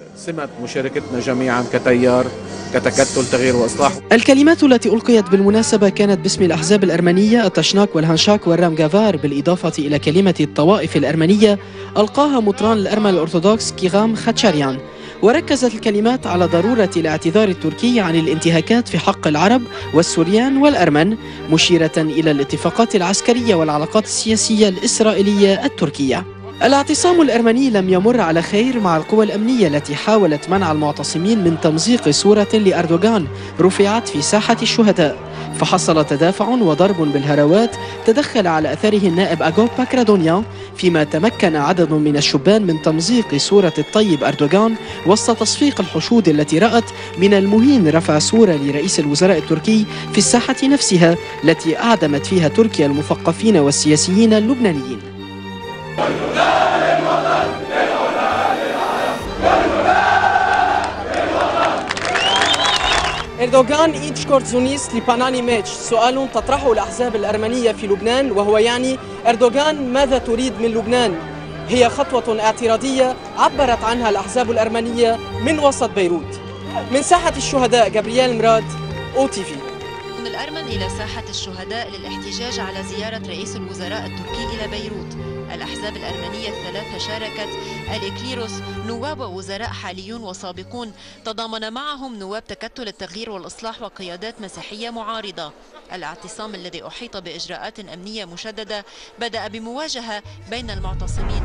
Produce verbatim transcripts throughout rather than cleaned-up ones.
سمة مشاركتنا جميعا كتيار كتكتل تغيير وإصلاح. الكلمات التي ألقيت بالمناسبة كانت باسم الأحزاب الأرمنية التشناك والهانشاك والرامغافار، بالإضافة إلى كلمة الطوائف الأرمنية ألقاها مطران الأرمن الأرثوذكس كيغام خاتشاريان. وركزت الكلمات على ضرورة الاعتذار التركي عن الانتهاكات في حق العرب والسوريان والأرمن، مشيرة إلى الاتفاقات العسكرية والعلاقات السياسية الإسرائيلية التركية. الاعتصام الأرمني لم يمر على خير مع القوى الأمنية التي حاولت منع المعتصمين من تمزيق صورة لأردوغان رفعت في ساحة الشهداء، فحصل تدافع وضرب بالهروات تدخل على أثره النائب أغوب باكرادونيان، فيما تمكن عدد من الشبان من تمزيق صورة الطيب أردوغان وسط تصفيق الحشود التي رأت من المهين رفع صورة لرئيس الوزراء التركي في الساحة نفسها التي أعدمت فيها تركيا المثقفين والسياسيين اللبنانيين. إردوغان إيتش كورتزونيس لباناني ميتش، سؤال تطرحه الأحزاب الأرمنية في لبنان وهو يعني إردوغان ماذا تريد من لبنان؟ هي خطوة اعتراضية عبرت عنها الأحزاب الأرمنية من وسط بيروت. من ساحة الشهداء جابرييل مراد، أو تي في. من الأرمن إلى ساحة الشهداء للاحتجاج على زيارة رئيس الوزراء التركي إلى بيروت. الأحزاب الأرمنية الثلاثة شاركت الإكليروس، نواب ووزراء حاليون وسابقون، تضامن معهم نواب تكتل التغيير والإصلاح وقيادات مسيحية معارضة. الاعتصام الذي أحيط بإجراءات أمنية مشددة بدأ بمواجهة بين المعتصمين.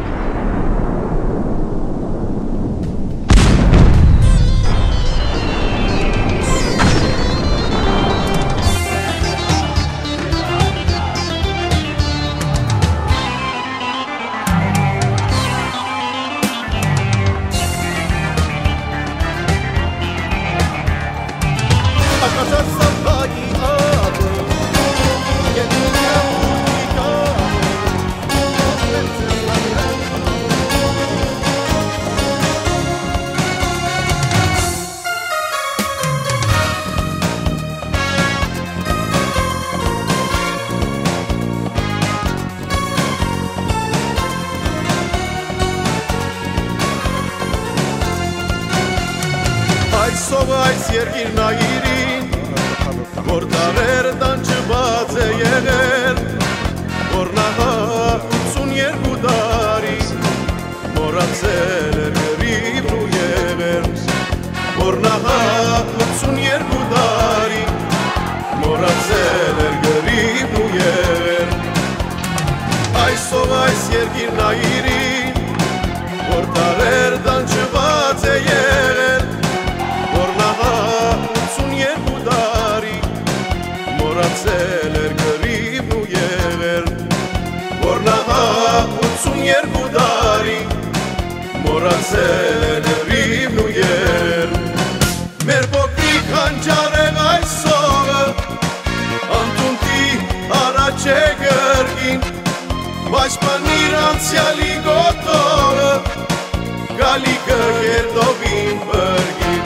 Այս երկիրն այրին, որ դարեր տանջված է եղել, որ նահա ութսուներկու տարի մոռացել էր գրիվն ու եղել, որ նահա ութսուներկու տարի մոռացել էր գրիվն ու եղել, այսօր այս երկիրն այրին, որ դարեր տանջված է եղել, մոռացել էր գրիվն ու եղել, որ նահա ութսուներկու տարի մոռացել էր գրիվն ու եղել, մեր փոքրիկ հանճարեղ այսօրը անտունտի առաջ է գրգին, պաշտպանիր անցյալի գոտորը, գալիքը երդովին բրգին.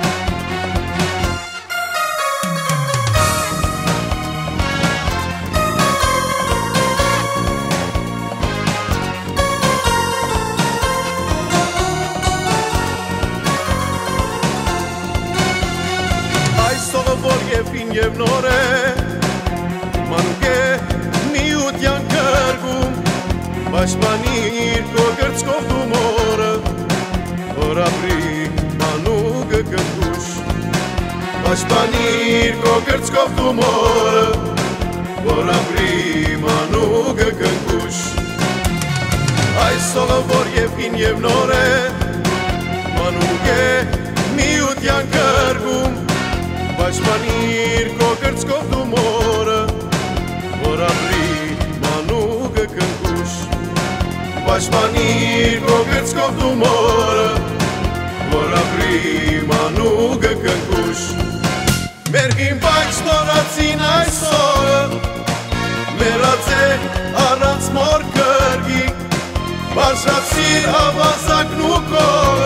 Եվին և նոր է, մանուկ է միության կրգում, պաշտպանիր քո գրծքով դու մորը, որ ապրի մանուկը կնքուշ, պաշտպանիր քո գրծքով դու մորը, որ ապրի մանուկը կնքուշ. Այսօրը որ եվին և նոր է, մանուկ է միության կրգում, պաշտպանիր քո գրծքով դու մորը, որ ապրի մանուկը կնքուշ, պաշտպանիր քո գրծքով դու մորը, որ ապրի մանուկը կնքուշ. Մեր գիմբայք ստորացին այսօրը, մեռած է առանց մոր կրգի, բարձրացիր ավազակն ու կոր